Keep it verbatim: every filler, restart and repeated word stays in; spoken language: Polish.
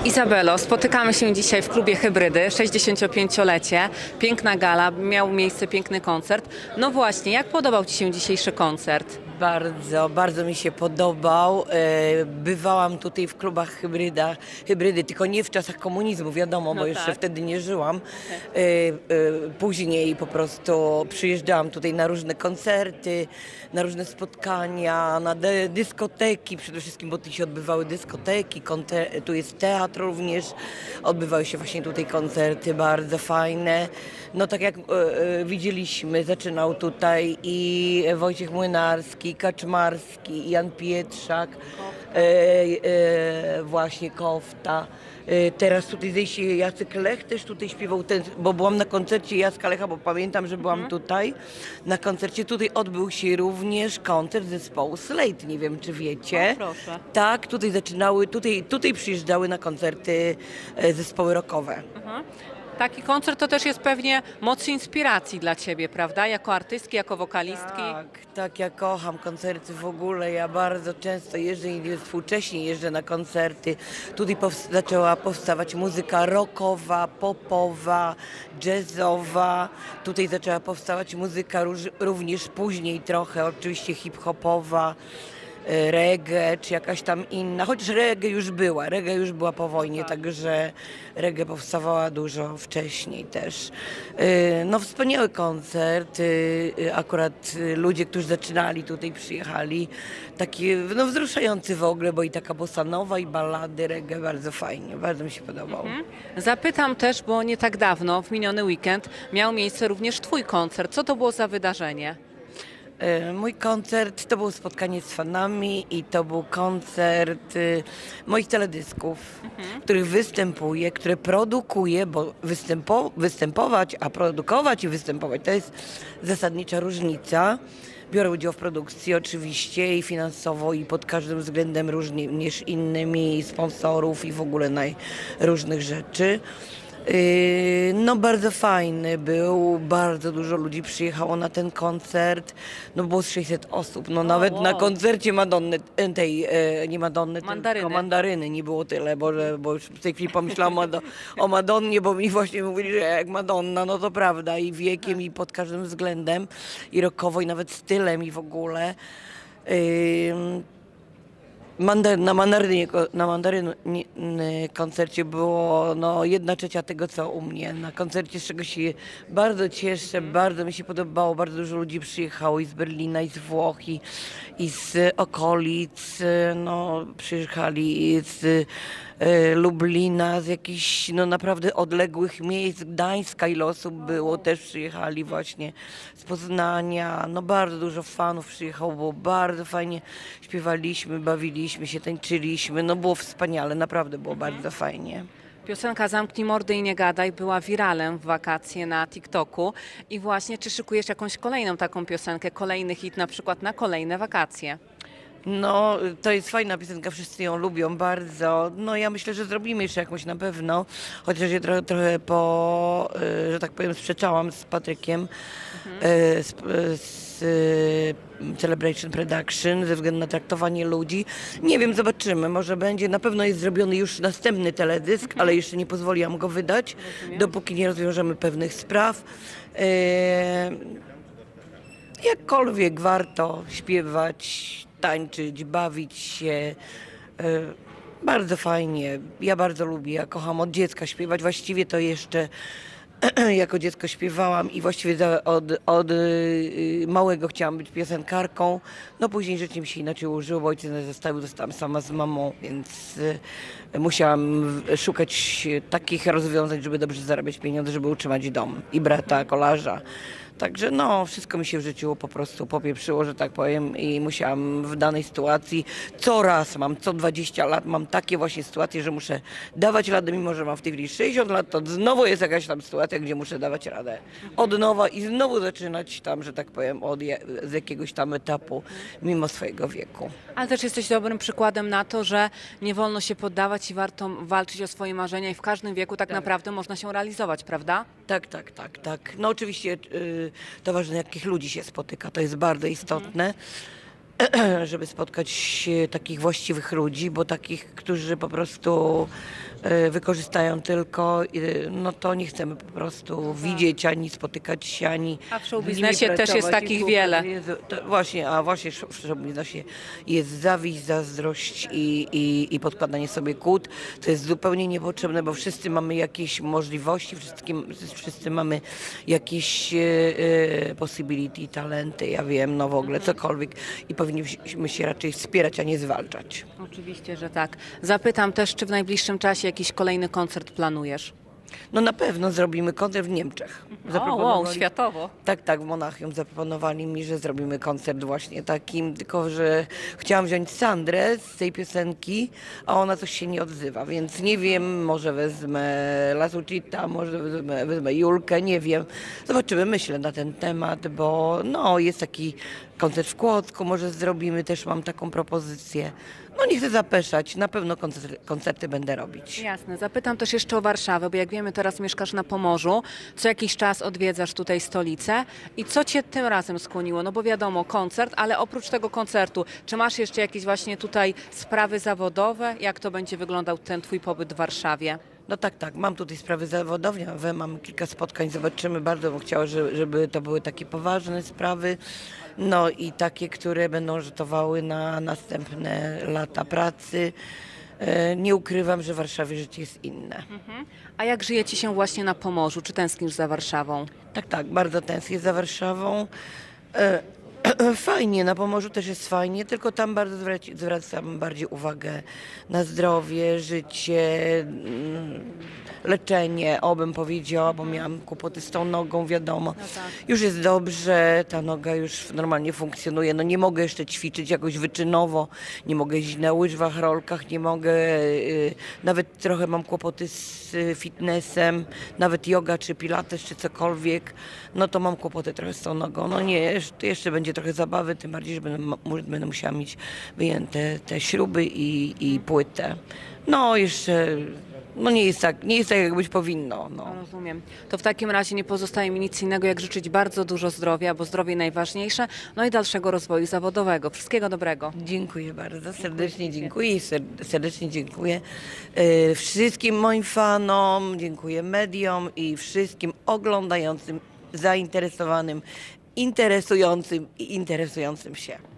Izabelo, spotykamy się dzisiaj w klubie Hybrydy, sześćdziesięciopięciolecie. Piękna gala, miał miejsce piękny koncert. No właśnie, jak podobał Ci się dzisiejszy koncert? Bardzo, bardzo mi się podobał. E, Bywałam tutaj w klubach hybrydach, hybrydy, tylko nie w czasach komunizmu, wiadomo, No bo jeszcze tak. wtedy nie żyłam. E, e, Później po prostu przyjeżdżałam tutaj na różne koncerty, na różne spotkania, na de- dyskoteki przede wszystkim, bo tu się odbywały dyskoteki, konte- tu jest teatr również, odbywały się właśnie tutaj koncerty bardzo fajne. No tak jak e, e, widzieliśmy, zaczynał tutaj i Wojciech Młynarski, Kaczmarski, Jan Pietrzak, e, e, właśnie Kofta. E, Teraz tutaj zejście Jacek Lech też tutaj śpiewał, ten, bo byłam na koncercie Jacka Lecha, bo pamiętam, że byłam tutaj. Na koncercie tutaj odbył się również koncert zespołu Slate, nie wiem czy wiecie. O, proszę. Tak, tutaj zaczynały, tutaj, tutaj przyjeżdżały na koncerty e, zespoły rockowe. Mhm. Taki koncert to też jest pewnie moc inspiracji dla Ciebie, prawda? Jako artystki, jako wokalistki. Tak, tak, ja kocham koncerty w ogóle. Ja bardzo często jeżdżę i współcześnie jeżdżę na koncerty. Tutaj pows- zaczęła powstawać muzyka rockowa, popowa, jazzowa. Tutaj zaczęła powstawać muzyka róż- również później trochę, oczywiście hip-hopowa, e, reggae czy jakaś tam inna. Chociaż reggae już była, reggae już była po wojnie, także reggae powstawała dużo wcześniej też. E, No wspaniały koncert, e, akurat e, ludzie, którzy zaczynali tutaj przyjechali, taki no wzruszający w ogóle, bo i taka bossa nowa i ballady reggae, bardzo fajnie, bardzo mi się podobał. Zapytam też, bo nie tak dawno, w miniony weekend, miał miejsce również Twój koncert. Co to było za wydarzenie? E, Mój koncert to było spotkanie z fanami i to był koncert y, moich teledysków, w których występuję, które produkuję, bo występo, występować, a produkować i występować to jest zasadnicza różnica. Biorę udział w produkcji oczywiście i finansowo i pod każdym względem różnie niż innymi sponsorów i w ogóle najróżnych rzeczy. Yy, No bardzo fajny był, bardzo dużo ludzi przyjechało na ten koncert, no było z sześćset osób, no nawet wow. na koncercie Madonny, e, tej, e, nie Madonny, Mandaryny. tylko Mandaryny nie było tyle, bo, że- bo już w tej chwili pomyślałam o, o Madonnie, bo mi właśnie mówili, że jak Madonna, no to prawda i wiekiem i pod każdym względem i rockowo i nawet stylem i w ogóle. Yy, Mandar- na mandarynie, na mandaryn koncercie było no, jedna trzecia tego, co u mnie. Na koncercie, z czego się bardzo cieszę, bardzo mi się podobało, bardzo dużo ludzi przyjechało i z Berlina, i z Włoch, i, i z okolic, no, przyjechali i z e, Lublina, z jakichś no, naprawdę odległych miejsc, Gdańska, ile osób było, też przyjechali właśnie z Poznania, no bardzo dużo fanów przyjechało, było bardzo fajnie, śpiewaliśmy, bawiliśmy się, tańczyliśmy, no było wspaniale, naprawdę było bardzo fajnie. Piosenka Zamknij mordę i nie gadaj była wiralem w wakacje na TikToku. I właśnie, czy szykujesz jakąś kolejną taką piosenkę, kolejny hit na przykład na kolejne wakacje? No, to jest fajna piosenka, wszyscy ją lubią bardzo. No ja myślę, że zrobimy jeszcze jakąś na pewno, chociaż ja trochę, trochę po, y, że tak powiem, sprzeczałam z Patrykiem y, z, z y, Celebration Production ze względu na traktowanie ludzi. Nie wiem, zobaczymy, może będzie, na pewno jest zrobiony już następny teledysk, ale jeszcze nie pozwoliłam go wydać, dopóki nie rozwiążemy pewnych spraw. Y, Jakkolwiek warto śpiewać, tańczyć, bawić się. e, Bardzo fajnie. Ja bardzo lubię. Ja kocham od dziecka śpiewać. Właściwie to jeszcze jako dziecko śpiewałam i właściwie za- od, od y, małego chciałam być piosenkarką. No później życie mi się inaczej ułożyło, bo ojciec nas zostawił, zostałam sama z mamą, więc y, musiałam w- szukać takich rozwiązań, żeby dobrze zarabiać pieniądze, żeby utrzymać dom i brata, kolarza. Także no, wszystko mi się w życiu po prostu popieprzyło, że tak powiem i musiałam w danej sytuacji coraz mam, co dwadzieścia lat mam takie właśnie sytuacje, że muszę dawać radę, mimo że mam w tej chwili sześćdziesiąt lat, to znowu jest jakaś tam sytuacja, gdzie muszę dawać radę od nowa i znowu zaczynać tam, że tak powiem, od je, z jakiegoś tam etapu, mimo swojego wieku. Ale też jesteś dobrym przykładem na to, że nie wolno się poddawać i warto walczyć o swoje marzenia i w każdym wieku tak, naprawdę można się realizować, prawda? Tak, tak, tak, tak. No oczywiście y, to ważne, jakich ludzi się spotyka, to jest bardzo istotne. żeby spotkać e, takich właściwych ludzi, bo takich, którzy po prostu e, wykorzystają tylko, e, no to nie chcemy po prostu widzieć, ani spotykać się, ani A w z show nimi biznesie też jest pracować. takich I wiele. Jezu, to właśnie, a właśnie w show biznesie jest zawiść, zazdrość i, i, i podkładanie sobie kłód. To jest zupełnie niepotrzebne, bo wszyscy mamy jakieś możliwości, wszystkim, wszyscy mamy jakieś e, e, possibility, talenty, ja wiem, no w ogóle cokolwiek i powinniśmy się raczej wspierać, a nie zwalczać. Oczywiście, że tak. Zapytam też, czy w najbliższym czasie jakiś kolejny koncert planujesz? No na pewno zrobimy koncert w Niemczech. O, wow, światowo. Tak, tak, w Monachium zaproponowali mi, że zrobimy koncert właśnie takim, tylko że chciałam wziąć Sandrę z tej piosenki, a ona coś się nie odzywa, więc nie wiem, może wezmę Lasucita, może wezmę, wezmę Julkę, nie wiem. Zobaczymy, myślę na ten temat, bo no jest taki koncert w Kłodzku, może zrobimy, też mam taką propozycję. No nie chcę zapeszać, na pewno koncerty, koncerty będę robić. Jasne. Zapytam też jeszcze o Warszawę, bo jak wiemy, teraz mieszkasz na Pomorzu. Co jakiś czas odwiedzasz tutaj stolicę. I co cię tym razem skłoniło? No bo wiadomo, koncert, ale oprócz tego koncertu, czy masz jeszcze jakieś właśnie tutaj sprawy zawodowe? Jak to będzie wyglądał ten twój pobyt w Warszawie? No tak, tak, mam tutaj sprawy zawodowe, mam kilka spotkań, zobaczymy, bardzo bym chciała, żeby, żeby to były takie poważne sprawy, no i takie, które będą rzutowały na następne lata pracy. E, Nie ukrywam, że w Warszawie życie jest inne. A jak żyje ci się właśnie na Pomorzu? Czy tęsknisz za Warszawą? Tak, tak, bardzo tęsknię za Warszawą. E, Fajnie, na Pomorzu też jest fajnie, tylko tam bardzo zwraci- zwracam bardziej uwagę na zdrowie, życie, mm, leczenie, obym powiedziała, bo miałam kłopoty z tą nogą, wiadomo. tak. Już jest dobrze, ta noga już normalnie funkcjonuje. No nie mogę jeszcze ćwiczyć jakoś wyczynowo, nie mogę jeździć na łyżwach, rolkach, nie mogę, y, nawet trochę mam kłopoty z y, fitnessem, nawet yoga czy pilates czy cokolwiek, no to mam kłopoty trochę z tą nogą. No nie, jeszcze, jeszcze będzie trochę zabawy, tym bardziej, że będę, ma- będę musiała mieć wyjęte te śruby i, i płytę. No jeszcze, no nie jest tak, nie jest tak jak być powinno. No. Rozumiem. To w takim razie nie pozostaje mi nic innego, jak życzyć bardzo dużo zdrowia, bo zdrowie najważniejsze, no i dalszego rozwoju zawodowego. Wszystkiego dobrego. Dziękuję bardzo, serdecznie dziękuję i ser- serdecznie dziękuję e, wszystkim moim fanom, dziękuję mediom i wszystkim oglądającym, zainteresowanym, interesującym i interesującym się.